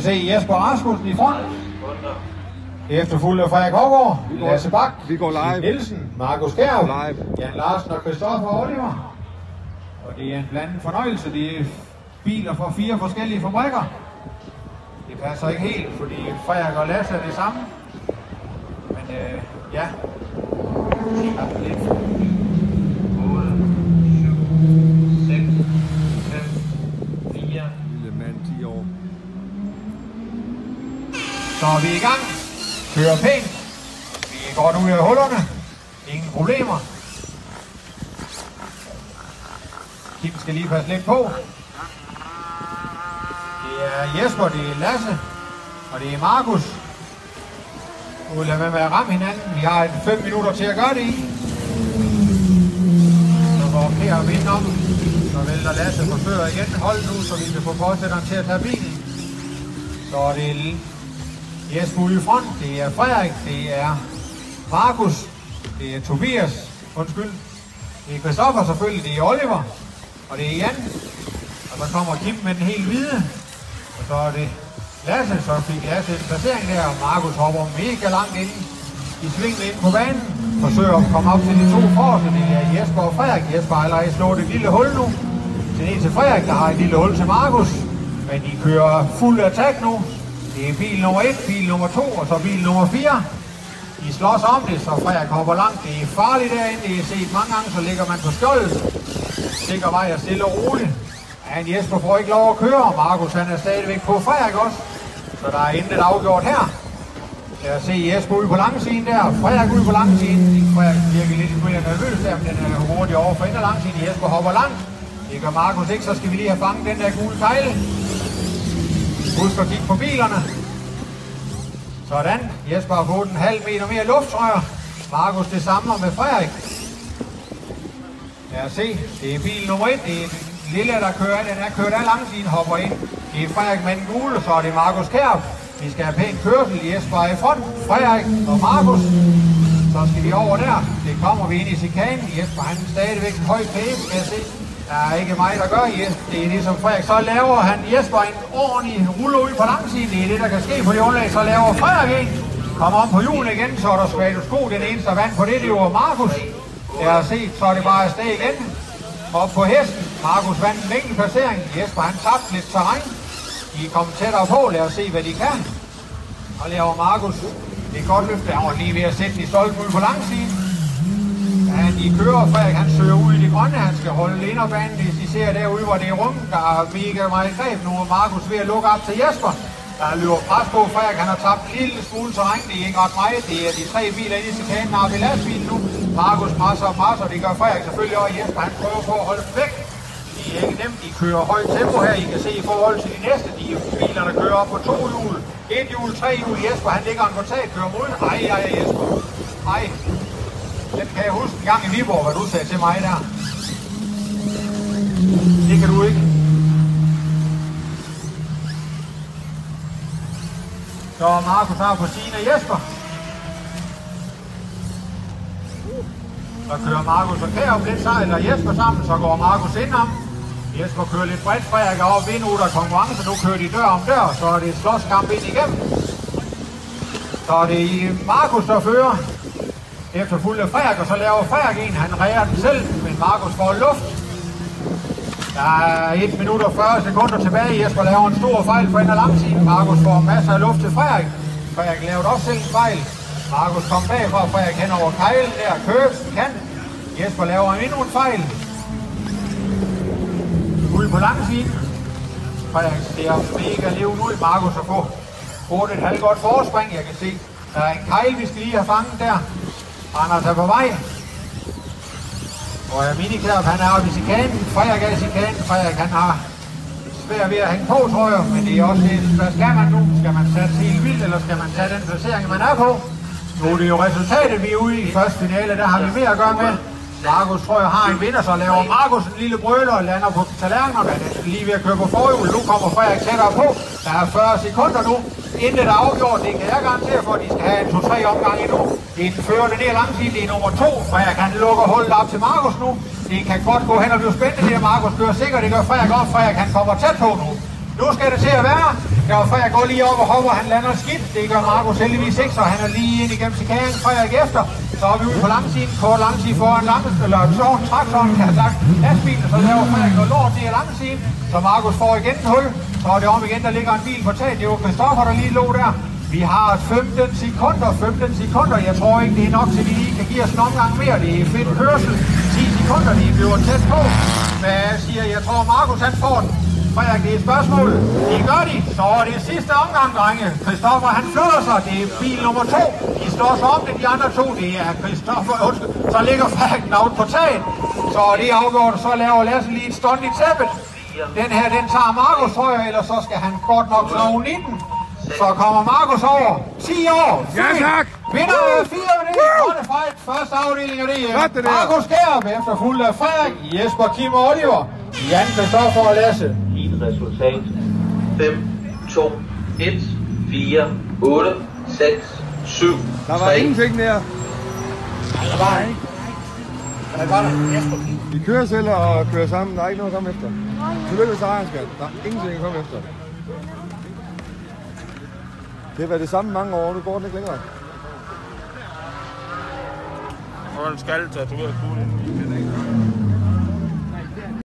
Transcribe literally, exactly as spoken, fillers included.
Vi se Jesper Rasmussen i front. Efterfulgt af Frederik Hågaard, Lasse Bak, vi går live. Nielsen, Markus Kjærv, live. Jan Larsen og Christoffer Oliver. Og det er en blandet fornøjelse. Det er biler fra fire forskellige fabrikker. Det passer ikke helt, fordi Frederik og Lasse er det samme. Men øh, ja, det er lidt otte, syv, seks, fem, fire. Lille mand, ti år. Så er vi i gang. Kører pænt. Vi er godt ud af hullerne. Ingen problemer. Kim skal lige passe lidt på. Det er Jesper, det er Lasse, og det er Markus. Nu vil lade være med at ramme hinanden. Vi har fem minutter til at gøre det i. Så går Per og vinder om. Så vælter Lasse forsøger igen. Hold nu, så vi kan få fortsætteren til at tage bilen. Så er det Jesper ude i front. Det er Frederik. Det er Markus. Det er Tobias. Undskyld. Det er Christoffer selvfølgelig. Det er Oliver. Og det er Jan. Og så kommer Kim med den helt hvide. Og så er det Lasse. Så fik Lasse en placering der. Og Markus hopper mega langt ind i svingen ind på banen. Forsøger at komme op til de to forreste. Det er Jesper og Frederik. Jesper har allerede slået et lille hul nu. Til en til Frederik, der har et lille hul til Markus. Men de kører fuld attack nu. Det er bil nummer et, bil nummer to og så bil nummer fire. De slås om det, så Frederik hopper langt. Det er farligt derinde. Det er set mange gange, så ligger man på skjoldet. Sikker vej er stille og roligt. Men Jesper får ikke lov at køre, og Markus han er stadigvæk på Frederik også. Så der er intet afgjort her. Lad os se Jesper ude på langsiden der. Frederik ude på langsiden. Frederik virker lidt mere nervøs der, men den er hurtigt over for ind af langsiden. Jesper hopper langt. Det gør Markus ikke, så skal vi lige have fanget den der gule kejle. Husk at kigge på bilerne. Sådan. Jesper har fået en halv meter mere luft, tror jeg. Markus det samler med Frederik. Lad os se. Det er bil nummer et. Det er den lille, der kører ind. Den er kørt af langsiden, hopper ind. Det er Frederik med den gule, så er det Markus Kjærv. Vi skal have pæn kørsel. Jesper er i front. Frederik og Markus. Så skal vi over der. Det kommer vi ind i chikanen. Jesper han er stadigvæk en høj pace, skal jeg se. Der er ikke mig, der gør Jesper. Det er ligesom Frederik. Så laver han Jesper en ordentlig rulle ud på langsiden. Det er det, der kan ske på det underlag. Så laver Frederik en. Kommer om på julen igen, så er der status quo. Den eneste, der vandt på det, det var Markus. Jeg har set, så er det bare afsted igen. Op på hesten. Markus vandt en enkelt placering. Jesper han tabte lidt terræn. De er kommet tættere på. Lad os se, hvad de kan. Og laver Markus. Det er godt løfte. Han var lige ved at sætte de stolpe ud på langsiden. Ja, de kører. Frederik han søger ud i det grønne. Han skal holde inderbanen. Hvis de ser derude, hvor det er rum, der er mega meget greb. Nu er Markus ved at lukke op til Jesper. Der løber pres på. Frederik han har tabt en lille smule terræn. Det er ikke ret meget. Det er de tre biler inde i chikanen. Har vi lastbilen nu. Markus presser og presser. Det gør Frederik selvfølgelig også. Jesper han prøver på at holde dem væk. De er ikke nemt. De kører højt tempo her. I kan se i forhold til de næste. De biler, der kører op på to hjul. Et hjul, tre hjul. Jesper han ligger en kvartal. Kører mod. Ej, ej, Jesper. Ej. Den kan jeg huske en gang i Viborg, hvad du sagde til mig der. Det kan du ikke. Så Markus har på siden af Jesper. Så kører Markus og Kjærv lidt sejl og Jesper sammen, så går Markus indom. Jesper kører lidt bredt, Frederik er oppe ind, der er konkurrence, nu kører de dør om dør, så er det slåskamp ind igennem. Så er det Markus, der fører. Efterfulgt af Frederik, og så laver Frederik en. Han ræger den selv, men Markus får luft. Der er et minut og fyrre sekunder tilbage. Jesper laver en stor fejl for en af langsiden. Markus får masser af luft til Frederik. Frederik lavede også selv en fejl. Markus kom bagfra, Frederik hen over kejlen der. Køres kan. Jesper laver endnu en fejl. Ude på langsiden. Frederik ser mega levende ud. Markus har fået fået et halvt godt forspring. Jeg kan se, der er en kejl, vi skal lige have fanget der. Anders er på vej. Og Miniklæb, han er oppe i chikanen. Frederik er i chikanen. Frederik, han har svært ved at hænge på, tror jeg. Men det er også det, hvad skal man nu? Skal man satse helt vildt, eller skal man tage den placering, man er på? Nu er det jo resultatet, vi er ude i første finale. Der har vi mere at gøre med. Markus, tror jeg, har en vinder, så laver Markus en lille brøler og lander på tallerkenerne. Han er lige ved at køre på forhjul. Nu kommer Frederik tættere på. Der er fyrre sekunder nu. Intet er afgjort. Det kan jeg garantere for, at de skal have en to-tre omgang endnu. Det er den førende ned langsiden. Det er nummer to. Frederik kan lukke hullet op til Markus nu. Det kan godt gå hen og blive spændende. Det er Markus kører sikkert. Det gør Frederik op. Frederik han kommer tæt på nu. Nu skal det til at være. Der var Frederik går lige op og hopper, han lander skidt. Det gør Markus heldigvis ikke, så han er lige ind igennem chikanen. Frederik efter. Så er vi ude på langsiden, kort langsiden foran langt, eller sådan, traktoren, kan jeg sagt, lastbilen, så laver Frederik noget lort ned ad langsiden. Så Markus får igen en hul, så er det om igen, der ligger en bil på taget. Det var Christoffer, der lige lå der. Vi har femten sekunder, femten sekunder. Jeg tror ikke, det er nok til, vi lige kan give os en omgang mere. Det er fedt kørsel. ti sekunder, de bliver tæt på. Hvad jeg siger, jeg tror, Markus han får den. Frederik, det er et spørgsmål. Det gør de. Så er det sidste omgang, drenge. Christoffer, han flytter sig. Det er bil nummer to. De står så om det, de andre to. Det er Christoffer. Så ligger Frederik out på taget. Så er det afgjort. Så laver Lasse lige et stunt i tæppet. Den her, den tager Markus, tror jeg, eller så skal han godt nok slå i den. Så kommer Markus over. ti år. Ja, tak. Vinder med fire med det. Godt fight. Første afdeling af det. Markus Skærup efterfulgt af Frederik, Jesper, Kim og Oliver. Jan, Christoffer og Lasse. Dit resultat. fem, to, et, fire, otte, seks, syv, Der var ingenting der. Der var ikke. Der var der. Vi kører selv og kører sammen. Der er ikke noget at komme efter. Tillykke med sejren, skat. Der er ingenting at komme efter. Det har været det samme mange år. Nu går den ikke længere. Og en skal tage ud af kuglen.